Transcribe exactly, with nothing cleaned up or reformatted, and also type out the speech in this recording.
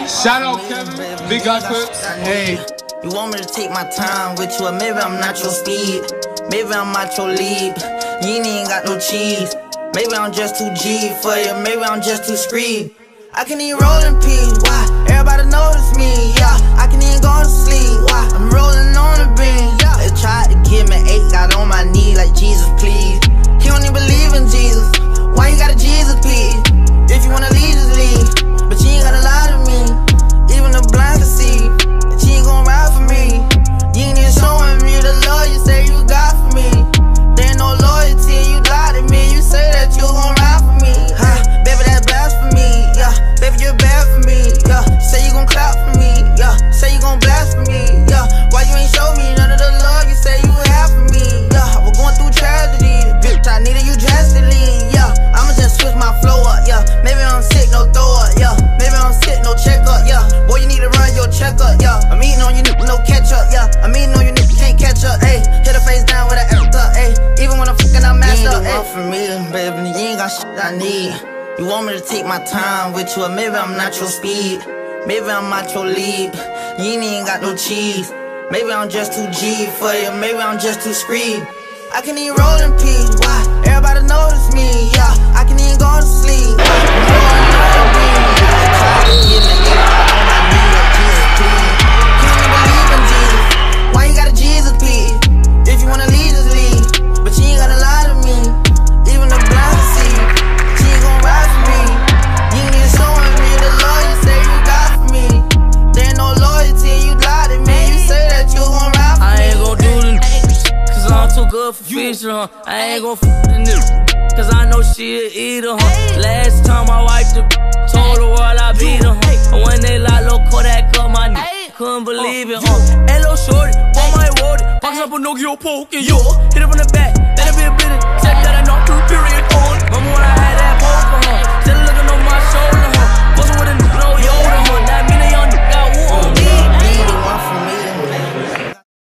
Shout out Kevin, big guy Clipz. Hey. You want me to take my time with you, or maybe I'm not your speed. Maybe I'm not your lead. You ain't even got no cheese. Maybe I'm just too G for you. Maybe I'm just too screed. I can even roll in peace. Why? Everybody notice me. Yeah, I can even go to sleep. Why? I'm rolling on the beam. Yeah. They tried to give me eight, got on my knee like Jesus, please. He don't even believe in Jesus. Why you got a Jesus piece? If you wanna leave, just leave. But you ain't gotta lie to me. Even the blind can see that you ain't gon' ride for me. You ain't even showing me the love you say you got for me. There ain't no loyalty, you lie to me. You say that you gon' ride for me. Huh? Baby, that's blasphemy. Yeah, baby, you're bad for me. Yeah, say you gon' clap for me. Yeah, say you gon' blaspheme. Yeah, why you ain't show me none of the love you say you have for me? Yeah, we're going through tragedy. Bitch, I needed you drastically. Yeah, I'ma just switch my flow up. Yeah, maybe I'm sick, no throw up. Yeah, maybe I'm sick, no check up. Yeah, boy, you need to run your checkup. Yeah, I'm eating on you, no catch up. Yeah, I'm eating on you, can't catch up. Ayy, hit her face down with an F up. Ayy, even when I'm fucking, I'm messed up. You ain't the one for me, baby. You ain't got shit I need. You want me to take my time with you, or maybe I'm not your speed. Maybe I'm not your lead. You ain't even got no cheese. Maybe I'm just too G for you. Maybe I'm just too screed. I can even roll in peace. Why? Everybody notice me. Yeah, I can even go to sleep. I'm rolling on the beam. They tried to give me eight, got on my knee like Jesus, please. You don't even believe in Jesus. Why you got a Jesus piece? If you wanna leave, just leave. But you ain't gotta lie to me. Even the blind can see that you ain't gon' ride for me. You ain't even showing me the love you say you got for me. There ain't no loyalty, you lie to me. You say that you gon' ride for me. I ain't gon' do this, cause I'm too good for fish, huh? I ain't gon' f the nigga, cause I know she a eater, huh? Last time I wiped the told the world I beat her, huh? And when they lock low Kodak up my knee, couldn't believe it, huh? Hello shorty, on my road, box up a Nokia poke, and yo, hit it from the back, let it be a bit, check that.